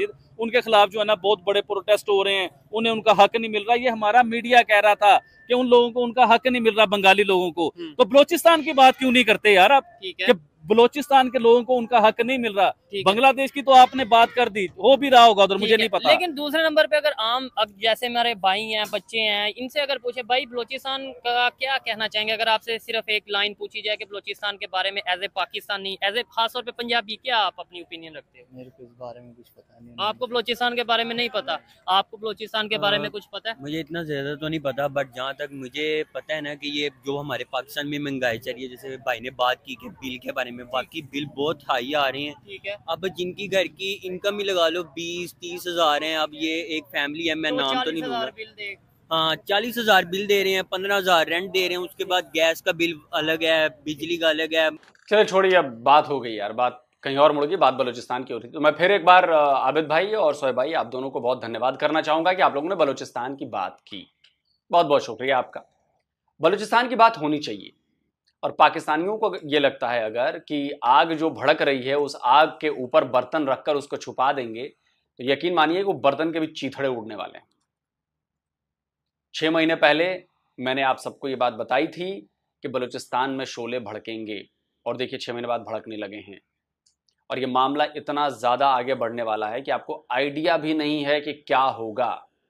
उनके खिलाफ जो है ना बहुत बड़े प्रोटेस्ट हो रहे हैं, उन्हें उनका हक नहीं मिल रहा। ये हमारा मीडिया कह रहा था कि उन लोगों को उनका हक नहीं मिल रहा, बंगाली लोगों को। तो बलोचिस्तान की बात क्यों नहीं करते यार आप? ठीक है, बलोचिस्तान के लोगों को उनका हक नहीं मिल रहा। बांग्लादेश की तो आपने बात कर दी, हो भी रहा होगा उधर, मुझे नहीं पता। लेकिन दूसरे नंबर पे अगर आम अब जैसे हमारे भाई हैं, बच्चे हैं, इनसे अगर पूछे भाई बलोचिस्तान का क्या कहना चाहेंगे, अगर आपसे सिर्फ एक लाइन पूछी जाए कि बलोचिस्तान के बारे में as a Pakistani, as a खासतौर पे पंजाबी, क्या आप अपनी ओपिनियन रखते हो? मेरे को इस बारे में कुछ पता नहीं। आपको बलोचिस्तान के बारे में नहीं पता? आपको बलोचिस्तान के बारे में कुछ पता है? मुझे इतना ज्यादा तो नहीं पता, बट जहाँ तक मुझे पता है ना कि ये जो हमारे पाकिस्तान में महंगाई चल रही है, जैसे भाई ने बात की कि बिल के बारे में, बाकी बिल बहुत हाई आ रहे हैं। ठीक है, अब जिनकी घर की इनकम ही लगा लो बीस तीस हजार है। अब ये एक फैमिली है, मैं तो नाम तो नहीं लूंगा, बिल दे। हाँ चालीस हजार बिल दे रहे हैं, पंद्रह हजार रेंट दे रहे हैं, उसके बाद गैस का बिल अलग है, बिजली का अलग है। चलो छोड़िए, अब बात हो गई यार, बात कहीं और मुड़ गई, बात बलूचिस्तान की हो रही थी। तो मैं फिर एक बार अ, आबिद भाई और सोहेब भाई, आप दोनों को बहुत धन्यवाद करना चाहूंगा कि आप लोगों ने बलूचिस्तान की बात की। बहुत बहुत शुक्रिया आपका। बलूचिस्तान की बात होनी चाहिए, और पाकिस्तानियों को ये लगता है अगर कि आग जो भड़क रही है उस आग के ऊपर बर्तन रखकर उसको छुपा देंगे, तो यकीन मानिए कि वो बर्तन के भी चीथड़े उड़ने वाले हैं। छह महीने पहले मैंने आप सबको ये बात बताई थी कि बलूचिस्तान में शोले भड़केंगे, और देखिए छह महीने बाद भड़कने लगे हैं। और ये मामला इतना ज्यादा आगे बढ़ने वाला है कि आपको आइडिया भी नहीं है कि क्या होगा।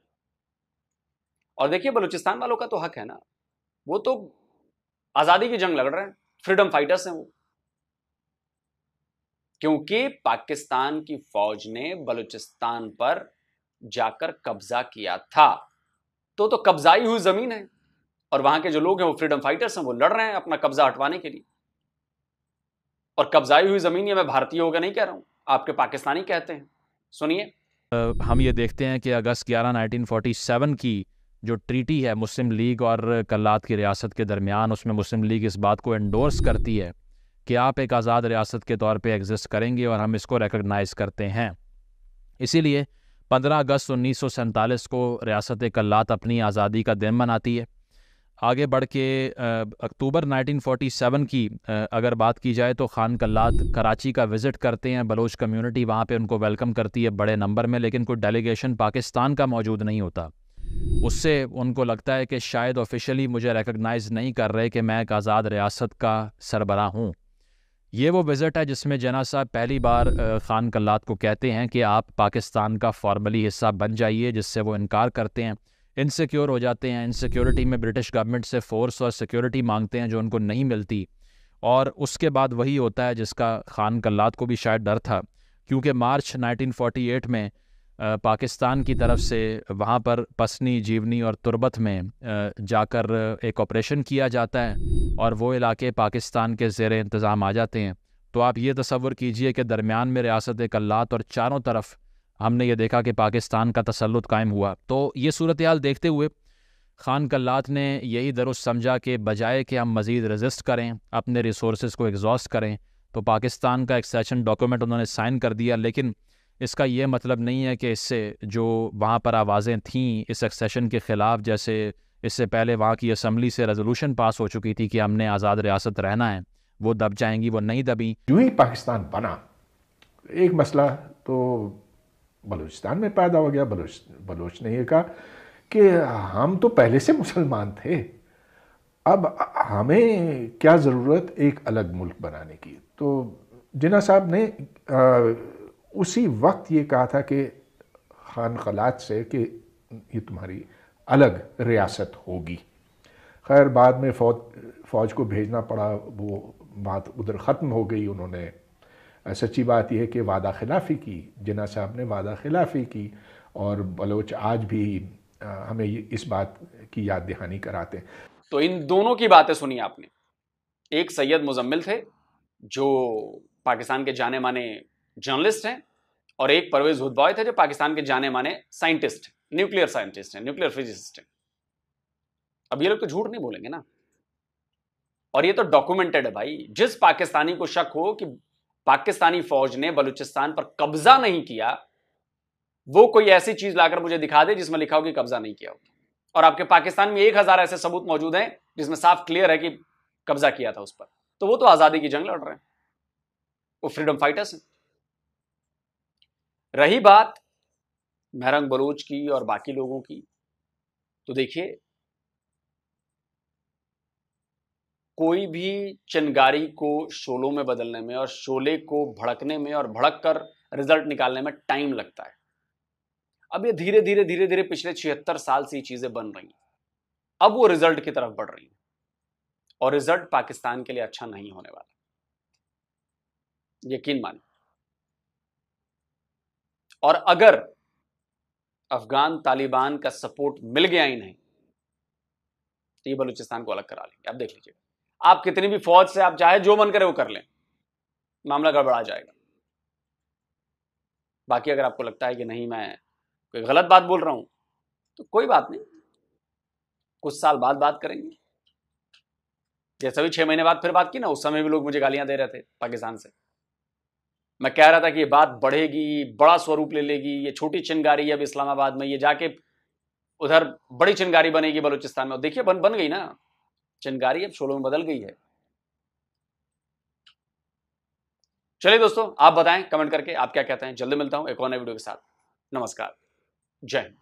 और देखिए बलूचिस्तान वालों का तो हक है ना, वो तो आजादी की जंग लड़ रहे हैं, फ्रीडम फाइटर्स हैं वो। क्योंकि पाकिस्तान की फौज ने बलूचिस्तान पर जाकर कब्जा किया था, तो तो कब्जाई हुई जमीन है, और वहां के जो लोग हैं वो फ्रीडम फाइटर्स हैं, वो लड़ रहे हैं अपना कब्जा हटवाने के लिए। और कब्जाई हुई जमीन, ये मैं भारतीय होकर नहीं कह रहा हूं, आपके पाकिस्तानी कहते हैं। सुनिए, हम ये देखते हैं कि अगस्त ग्यारह नाइनटीन फोर्टी सेवन की जो ट्रीटी है मुस्लिम लीग और कल्लात की रियासत के दरमियान, उसमें मुस्लिम लीग इस बात को एंडोर्स करती है कि आप एक आज़ाद रियासत के तौर पे एग्जिस्ट करेंगे और हम इसको रिकग्नाइज़ करते हैं। इसीलिए पंद्रह अगस्त उन्नीस सौ सैंतालीस को रियासत कल्लात अपनी आज़ादी का दिन मनाती है। आगे बढ़ के अक्टूबर नाइनटीन फोर्टी सेवन की आ, अगर बात की जाए तो खान कल्लात कराची का विज़िट करते हैं, बलोच कम्युनिटी वहाँ पे उनको वेलकम करती है बड़े नंबर में, लेकिन कोई डेलीगेशन पाकिस्तान का मौजूद नहीं होता। उससे उनको लगता है कि शायद ऑफिशियली मुझे रिकग्नाइज़ नहीं कर रहे कि मैं एक आज़ाद रियासत का सरबराह हूँ। ये वो विज़िट है जिसमें जना साहब पहली बार खान कल्लात को कहते हैं कि आप पाकिस्तान का फॉर्मली हिस्सा बन जाइए, जिससे वो इनकार करते हैं, इनसिक्योर हो जाते हैं। इनसिक्योरिटी में ब्रिटिश गवर्नमेंट से फोर्स और सिक्योरिटी मांगते हैं जो उनको नहीं मिलती, और उसके बाद वही होता है जिसका खान कल्लात को भी शायद डर था, क्योंकि मार्च नाइनटीन फोर्टी एट में आ, पाकिस्तान की तरफ से वहाँ पर पसनी, जीवनी और तुरबत में आ, जाकर एक ऑपरेशन किया जाता है और वो इलाके पाकिस्तान के ज़ेर इंतज़ाम आ जाते हैं। तो आप ये तसव्वुर कीजिए कि दरमियान में रियासत कल्लात और चारों तरफ हमने ये देखा कि पाकिस्तान का तसल्लुत कायम हुआ। तो ये सूरत हाल देखते हुए खान कल्लात ने यही दुरुस्त समझा कि बजाय कि हम मज़ीद रजिस्ट करें, अपने रिसोर्स को एग्जॉस्ट करें, तो पाकिस्तान का एक्सेशन डॉक्यूमेंट उन्होंने साइन कर दिया। लेकिन इसका ये मतलब नहीं है कि इससे जो वहाँ पर आवाज़ें थीं इस एक्सेशन के ख़िलाफ़, जैसे इससे पहले वहाँ की असम्बली से रेजोल्यूशन पास हो चुकी थी कि हमने आज़ाद रियासत रहना है, वो दब जाएंगी, वो नहीं दबी। जो ही पाकिस्तान बना, एक मसला तो बलूचिस्तान में पैदा हो गया। बलूच बलूच ने यह कहा कि हम तो पहले से मुसलमान थे, अब हमें क्या ज़रूरत एक अलग मुल्क बनाने की। तो जिन्ना साहब ने आ, उसी वक्त ये कहा था कि खान कल्लात से कि ये तुम्हारी अलग रियासत होगी। खैर बाद में फौज फौज को भेजना पड़ा, वो बात उधर ख़त्म हो गई। उन्होंने, सच्ची बात यह है कि वादा खिलाफ़ी की, जिन्ना साहब ने वादा खिलाफ़ी की, और बलोच आज भी हमें इस बात की याद दहानी कराते हैं। तो इन दोनों की बातें सुनी आपने। एक सैयद मुजम्मिल थे जो पाकिस्तान के जाने माने जर्नलिस्ट हैं, और एक परवेज हुदबॉय थे जो पाकिस्तान के जाने माने साइंटिस्ट, न्यूक्लियर साइंटिस्ट हैं, न्यूक्लियर फिजिसिस्ट हैं। अब ये लोग तो झूठ नहीं बोलेंगे ना, और ये तो डॉक्यूमेंटेड है भाई। जिस पाकिस्तानी को शक हो कि पाकिस्तानी फौज ने बलूचिस्तान पर कब्जा नहीं किया, वो कोई ऐसी चीज लाकर मुझे दिखा दे जिसमें लिखा हो कि कब्जा नहीं किया होता। और आपके पाकिस्तान में एक हजार ऐसे सबूत मौजूद हैं जिसमें साफ क्लियर है कि कब्जा किया था उस पर, तो वो तो आजादी की जंग लड़ रहे हैं, वो फ्रीडम फाइटर्स हैं। रही बात महरंग बलोच की और बाकी लोगों की, तो देखिए कोई भी चिनगारी को शोलों में बदलने में और शोले को भड़कने में और भड़क कर रिजल्ट निकालने में टाइम लगता है। अब ये धीरे धीरे धीरे धीरे पिछले छिहत्तर साल से ये चीजें बन रही हैं, अब वो रिजल्ट की तरफ बढ़ रही हैं और रिजल्ट पाकिस्तान के लिए अच्छा नहीं होने वाला, यकीन मानिए। और अगर अफगान तालिबान का सपोर्ट मिल गया ही नहीं तो ये बलूचिस्तान को अलग करा लेंगे। आप देख लीजिए, आप कितनी भी फौज से आप चाहे जो मन करे वो कर लें, मामला गड़बड़ा जाएगा। बाकी अगर आपको लगता है कि नहीं मैं कोई गलत बात बोल रहा हूं तो कोई बात नहीं, कुछ साल बाद बात करेंगे। जैसे भी छह महीने बाद फिर बात की ना, उस समय भी लोग मुझे गालियां दे रहे थे पाकिस्तान से। मैं कह रहा था कि ये बात बढ़ेगी, बड़ा स्वरूप ले लेगी, ये छोटी चिनगारी अब इस्लामाबाद में, ये जाके उधर बड़ी चिनगारी बनेगी बलूचिस्तान में। और देखिए बन बन गई ना चिनगारी, अब शोलों में बदल गई है। चलिए दोस्तों, आप बताएं कमेंट करके आप क्या कहते हैं। जल्दी मिलता हूं एक और नए वीडियो के साथ। नमस्कार, जय हिंद।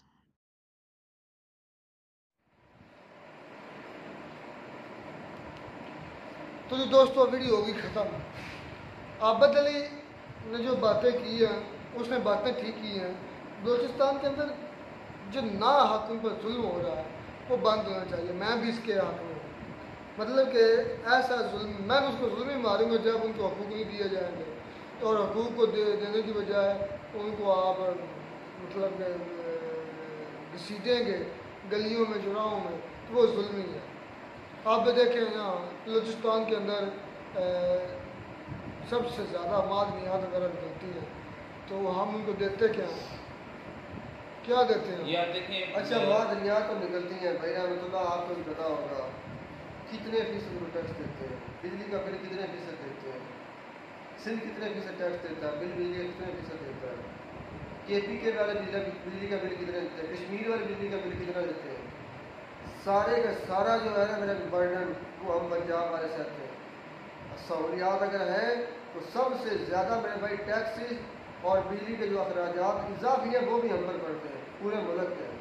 तो जो दोस्तों वीडियो होगी ख़त्म। आबद अली ने जो बातें की हैं उसने बातें ठीक की हैं। बलूचिस्तान के अंदर जो ना हक उन पर जुल्म हो रहा है वो बंद होना चाहिए। मैं भी इसके हक में हूँ, मतलब कि ऐसा जुल्म, मैं उसको जुल्म ही मारूंगा जब उनको हकूक़ नहीं दिए जाएंगे। और हकूक़ को दे, देने की बजाय उनको आप मतलब घसीटेंगे गलियों में, चुराहों में, तो वो जुल्म ही है। आप भी देखें यहाँ बलूचिस्तान के अंदर ए, सबसे ज़्यादा मादनियात अगर मिलती है तो हम उनको देते क्या हैं, क्या देते हैं? ये देखें, अच्छा मादनियात तो निकलती हैं भाई रहमतुल्लाह, आपको भी पता होगा कितने फीसद में टैक्स देते हैं, बिजली का बिल कितने फीसद देते हैं, सिंध कितने फीसद टैक्स देता है, बिल बिजली कितने फीसद देता है, के पी के वाले बिजली का बिल कितने देते हैं, कश्मीर वाले बिजली का बिल कितना देते हैं। सारे का सारा जो है ना मेरा बर्डन वो हम पंजाब वाले से आते हैं। सहूलियात अगर है तो सबसे ज़्यादा मेरे भाई टैक्सेस और बिजली के जो अखराजात इजाफी है वो भी हम पर पड़ते हैं पूरे मुल्क के।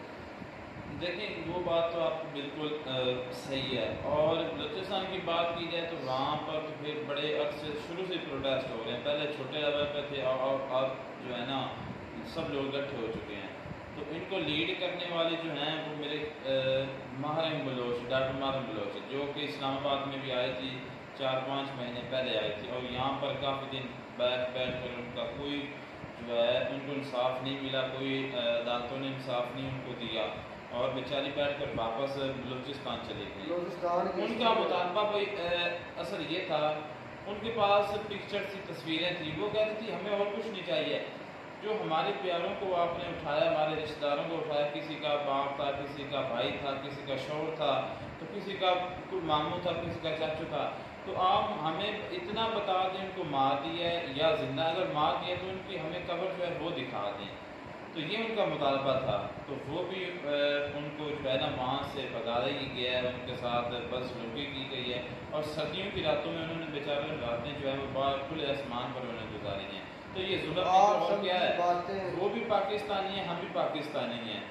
देखिए वो बात तो आपकी बिल्कुल आ, सही है। और बलूचिस्तान की बात की जाए तो वहाँ पर तो फिर बड़े अरसे शुरू से प्रोटेस्ट हो रहे हैं। पहले छोटे लेवल पर थे और अब जो है ना सब लोग इकट्ठे हो चुके हैं। तो इनको लीड करने वाले जो हैं वो मेरे महरम बलोच, डॉक्टर महरम बलोच, जो कि इस्लामाबाद में भी आई थी, चार पाँच महीने पहले आई थी और यहाँ पर काफ़ी दिन बैठ बैठ कर उनका कोई जो है उनको इंसाफ नहीं मिला, कोई अदालतों ने इंसाफ नहीं उनको दिया और बेचारी बैठ कर वापस बलूचिस्तान चली गई। उनका मुतालबा भाई असल ये था, उनके पास पिक्चर्स थी, तस्वीरें थी, वो कहती थी हमें और कुछ नहीं चाहिए। जो हमारे प्यारों को आपने उठाया, हमारे रिश्तेदारों को उठाया, किसी का बाप था, किसी का भाई था, किसी का शौहर था, तो किसी का कोई मामू था, किसी का चाचू था, तो आप हमें इतना बता दें उनको मार दिया है या जिंदा, अगर मार दिया तो उनकी हमें कब्र जो है वो दिखा दें। तो ये उनका मुतालबा था। तो वो भी उनको जो है ना वहाँ से भगा ही गया है, उनके साथ बस लुकी की गई है और सर्दियों की रातों में उन्होंने बेचारे रातें जो है वो बाहर खुले आसमान पर उन्होंने गुजारी हैं। तो ये जुल्म क्या है, वो भी पाकिस्तानी है, हम भी पाकिस्तानी हैं।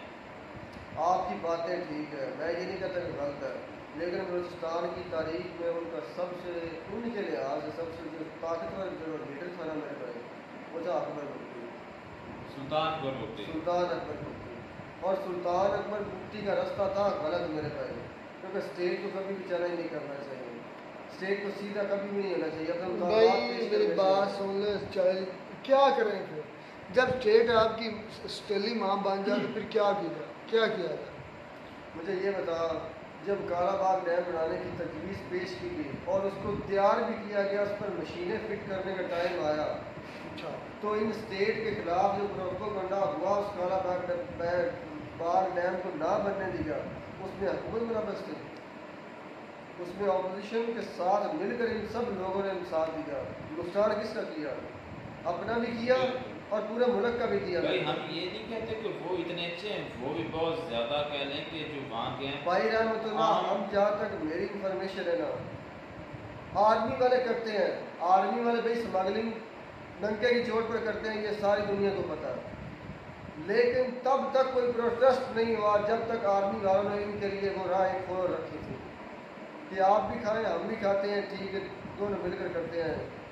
आपकी बातें ठीक है, मैं ये नहीं कहता कि गलत है, लेकिन बलूचिस्तान की तारीख में उनका सबसे उनके लिहाज से सबसे जो ताकतवर जो लीडर था ना मेरे भाई, वो था अकबर बुगटी, सुल्तान अकबर बुगटी, सुल्तान अकबर बुगटी। और सुल्तान अकबर बुगटी का रास्ता था गलत मेरे भाई, क्योंकि स्टेट को कभी भी चैलेंज नहीं करना चाहिए, स्टेट को सीधा कभी भी नहीं होना चाहिए। अपना भाई मेरी बात सुन ले, चल क्या करें फिर जब स्टेट आपकी स्टेली माँ बन जाए तो फिर क्या किया क्या किया जाए? मुझे ये बता, जब कालाबाग डैम बनाने की तजवीज़ पेश की गई और उसको तैयार भी किया गया, उस पर मशीनें फिट करने का टाइम आया, अच्छा तो इन स्टेट के खिलाफ जो प्रोपेगेंडा हुआ उस कालाबाग बाग डैम को ना बनने दिया, उसमें हुकूमत मुनाफिज थी, उसमें अपोजिशन के साथ मिलकर इन सब लोगों ने साथ दिया। नुकसान किसका किया? अपना भी किया और पूरे मुल्क का भी किया। भाई हम ये नहीं कहते कि वो इतने अच्छे हैं, वो भी बहुत ज्यादा कह लें कि जो वहाँ के हैं। भाई रहमतुल्लाह, हम जहाँ तक मेरी इंफॉर्मेशन है ना, आर्मी वाले करते हैं, आर्मी वाले भाई स्मगलिंग डंके की चोट पर करते हैं, ये सारी दुनिया को पता है। लेकिन तब तक कोई प्रोटेस्ट नहीं हुआ जब तक आर्मी वालों ने इनके लिए वो राय खोल रखी थी कि आप भी खाएं हम भी खाते हैं, ठीक है, दोनों मिलकर करते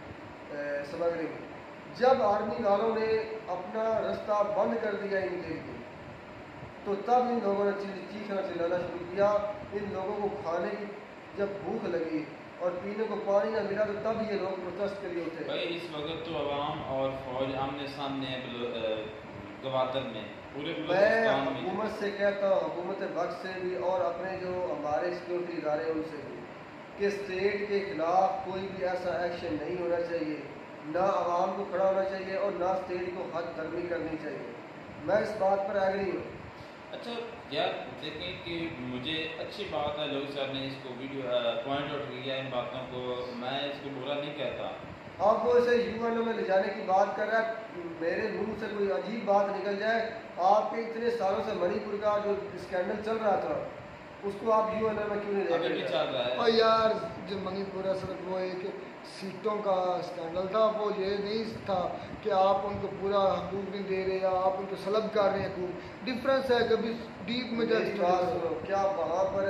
हैं स्मगलिंग। जब आर्मी वालों ने अपना रास्ता बंद कर दिया इनके लिए, तो तब इन लोगों ने चीखना चिल्लाना शुरू किया। इन लोगों को खाने की जब भूख लगी और पीने को पानी ना मिला, तो तब ये लोग प्रोटेस्ट के लिए उठे। भाई इस वक्त तो अवाम और फौज आमने सामने है गवादर में, पूरे मैं हुकूमत से कहता हूँ, हुकूमत वक्त से भी और अपने जो हमारे सिक्योरिटी इदारे उनसे भी, कि स्टेट के खिलाफ कोई भी ऐसा एक्शन नहीं होना चाहिए, ना आवाम को खड़ा होना चाहिए और ना स्टेट को हद धर्मी करनी चाहिए। मैं इस बात पर एग्री हूँ। अच्छा यार देखें कि मुझे अच्छी बात है लोग साहब ने इसको वीडियो पॉइंट आउट किया इन बातों को, मैं इसको बुरा नहीं कहता। अब वो इसे यूएनओ में ले जाने की बात कर रहा है, मेरे मुंह से कोई अजीब बात निकल जाए, आपके इतने सालों से मणिपुर का जो स्कैंडल चल रहा था उसको आप यूएनओ में क्यों नहीं अभी भी चल रहा है? और यार जो मणिपुर है सिर्फ वो एक सीटों का स्कैंडल था, वो ये नहीं था कि आप उनको पूरा हकूक नहीं दे रहे या आप उनको सलब कर रहे हैं हकूक। डिफरेंस है कभी डीप में मेरी बात सुनो, क्या वहाँ पर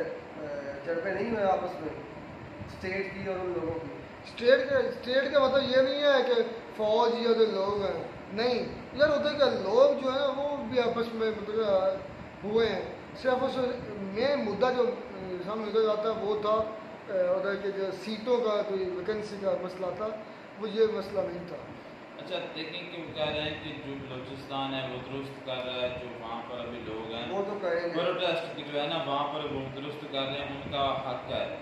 झड़पें नहीं हुए आपस में स्टेट की और उन लोगों की? स्टेट का स्टेट का मतलब ये नहीं है कि फौज या जो लोग हैं, नहीं यार उधर के लोग जो है वो भी आपस में मतलब हुए हैं। सिर्फ उस मेन मुद्दा जो सामने निकल जाता है वो था उधर के जो सीटों का कोई वैकेंसी का मसला था, वो ये मसला नहीं था। अच्छा देखें कि वो कह रहे हैं कि जो बलूचिस्तान है वो दुरुस्त कर रहा है, जो वहाँ पर अभी लोग हैं वो तो करेंगे, प्रोटेस्ट की जो है ना वहाँ पर वो दुरुस्त कर रहे हैं, उनका हक है।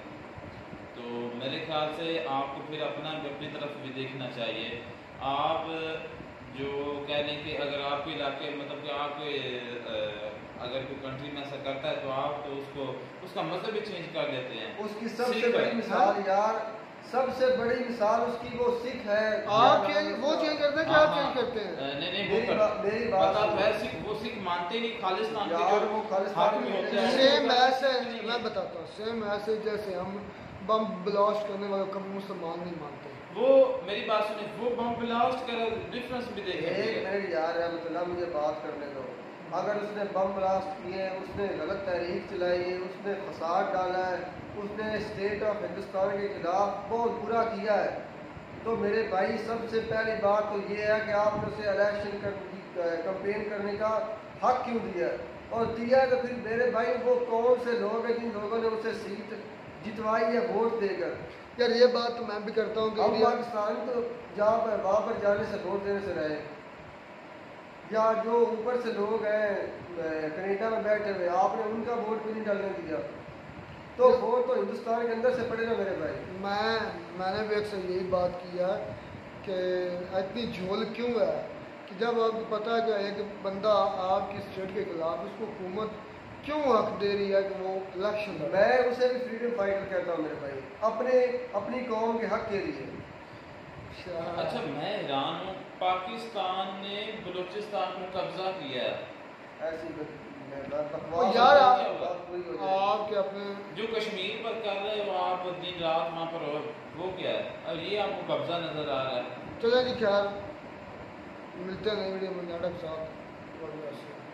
तो मेरे ख्याल से आपको फिर अपना अपनी तरफ भी देखना चाहिए। आप जो कह लें कि अगर आपके इलाके मतलब कि आप अगर कोई कंट्री में ऐसा करता है तो आप तो उसको उसका मजहब भी चेंज कर देते हैं। उसकी सबसे बड़ी मिसाल यार, सबसे बड़ी मिसाल उसकी वो सिख है। आप चेंज वो चेंज करते हैं कि आप चेंज करते हैं? नहीं नहीं मेरी वो बात मेरी बात है सिख, वो सिख मानते नहीं खालिस्तान के यार, जो वो खालिस्तान हाकिम में होते हैं। सेम ऐसे मैं बताता हूँ, सेम ऐसे जैसे हम बम ब्लास्ट करने वाले कभी मुसलमान नहीं मानते। वो मेरी बात सुने, वो बम ब्लास्ट कर डिफरेंस भी देखें। एक मिनट यार रहमतुल्लाह मुझे बात करने दो। अगर उसने बम ब्लास्ट किए, उसने गलत तहरीक चलाई है, उसने फसाद डाला है, उसने स्टेट ऑफ हिंदुस्तान के खिलाफ बहुत बुरा किया है, तो मेरे भाई सबसे पहली बात तो ये है कि आपने उसे इलेक्शन कर कंपेन करने का हक क्यों दिया, और दिया तो फिर मेरे भाई वो कौन से लोग हैं जिन लोगों ने उसे सीट जितवाई है वोट देकर? यार ये बात तो मैं भी करता हूँ कि अब पाकिस्तान तो जहाँ पर वहाँ पर जाने से वोट देने से रहे, या जो ऊपर से लोग हैं कनाडा में बैठे हुए, आपने उनका वोट भी नहीं डालने दिया, तो वोट तो हिंदुस्तान के अंदर से पड़ेगा मेरे भाई। मैं मैंने भी अक्सर यही बात किया कि इतनी झोल क्यों है कि जब आपको पता है कि एक बंदा आपकी स्टेट के खिलाफ, उसको हुकूमत क्यों हक दे रही है कि वो इलेक्शन लड़े? मैं उसे भी फ्रीडम फाइटर कहता हूँ मेरे भाई, अपने अपनी कौम के हक के लिए। अच्छा मैं हैरान हूँ, पाकिस्तान ने बलूचिस्तान को कब्जा किया है। ऐसी यार आपके अपने जो कश्मीर पर कर रहे हो आप दिन रात वहाँ पर हो, वो क्या है? और ये आपको कब्जा नजर आ रहा है। चले जी, खैर मिलते हैं नई वीडियो में नाटक साथ।